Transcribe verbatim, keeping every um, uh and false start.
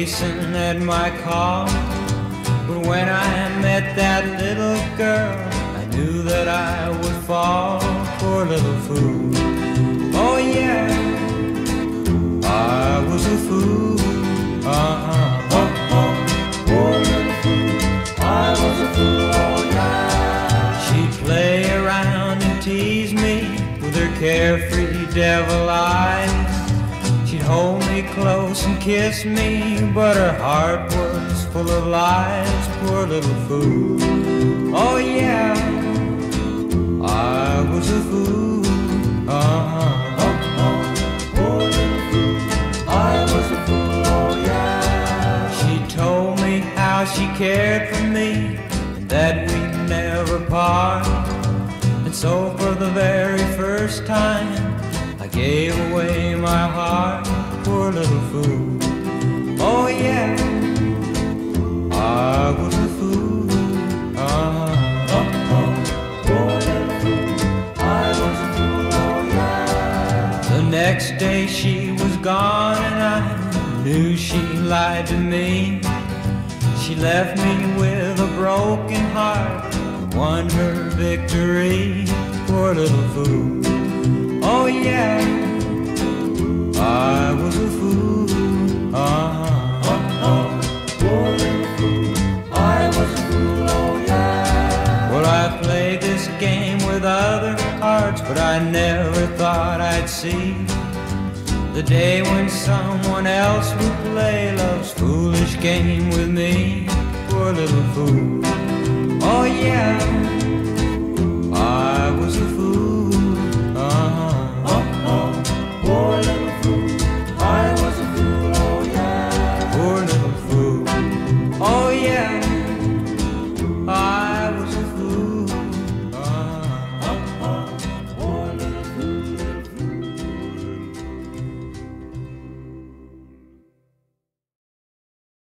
chasing at my call. But when I met that little girl, I knew that I would fall. Poor little fool. Oh yeah, I was a fool. Uh-huh. Oh, oh, poor little fool. I was a fool, oh yeah. She'd play around and tease me with her carefree devil eyes. She'd hold me close and kiss me, but her heart was full of lies. Poor little fool. Oh yeah, I was a fool. Uh-huh. Oh, oh, poor little fool. I was a fool, oh yeah. She told me how she cared for me and that we'd never part. And so for the very first time I gave away my heart. Poor little fool. Oh yeah, I was a fool. Uh-huh. Oh, oh, poor little fool. I was a fool, oh yeah. The next day she was gone and I knew she lied to me. She left me with a broken heart and won her victory. Poor little fool. Oh yeah, I was a fool. Uh-huh. Oh, oh, poor little fool. I was a fool, oh yeah. Well, I played this game with other hearts, but I never thought I'd see the day when someone else would play love's foolish game with me. Poor little fool. Oh yeah,